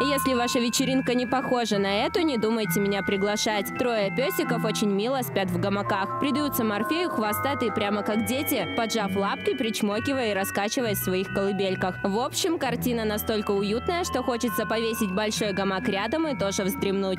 Если ваша вечеринка не похожа на эту, не думайте меня приглашать. Трое песиков очень мило спят в гамаках. Придаются Морфею хвостатые прямо как дети, поджав лапки, причмокивая и раскачиваясь в своих колыбельках. В общем, картина настолько уютная, что хочется повесить большой гамак рядом и тоже вздремнуть.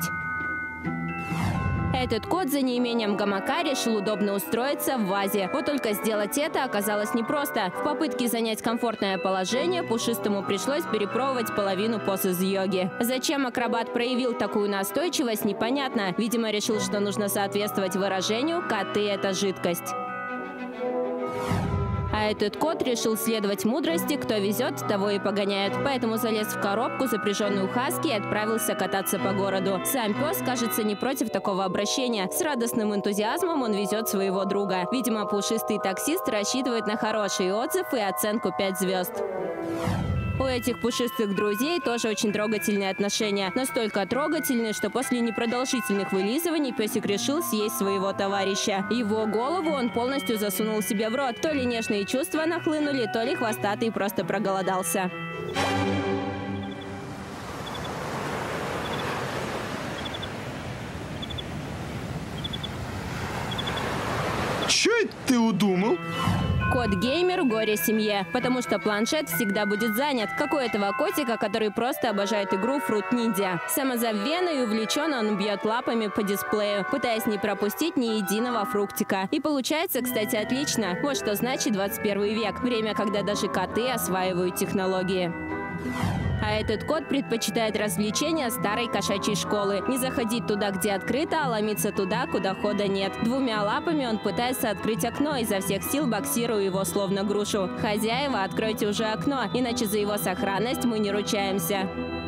Этот кот за неимением гамака решил удобно устроиться в вазе. Вот только сделать это оказалось непросто. В попытке занять комфортное положение Пушистому пришлось перепробовать половину поз из йоги. Зачем акробат проявил такую настойчивость, непонятно. Видимо, решил, что нужно соответствовать выражению «коты – это жидкость». А этот кот решил следовать мудрости «кто везет, того и погоняют». Поэтому залез в коробку, запряженную хаски, и отправился кататься по городу. Сам пес, кажется, не против такого обращения. С радостным энтузиазмом он везет своего друга. Видимо, пушистый таксист рассчитывает на хороший отзыв и оценку 5 звезд. У этих пушистых друзей тоже очень трогательные отношения. Настолько трогательные, что после непродолжительных вылизываний песик решил съесть своего товарища. Его голову он полностью засунул себе в рот. То ли нежные чувства нахлынули, то ли хвостатый просто проголодался. Чё это ты удумал? Кот-геймер – горе семье, потому что планшет всегда будет занят, как у этого котика, который просто обожает игру Fruit Ninja. Самозабвенно и увлеченно он бьет лапами по дисплею, пытаясь не пропустить ни единого фруктика. И получается, кстати, отлично. Вот что значит 21 век. Время, когда даже коты осваивают технологии. А этот кот предпочитает развлечения старой кошачьей школы. Не заходить туда, где открыто, а ломиться туда, куда хода нет. Двумя лапами он пытается открыть окно, изо всех сил боксируя его словно грушу. Хозяева, откройте уже окно, иначе за его сохранность мы не ручаемся.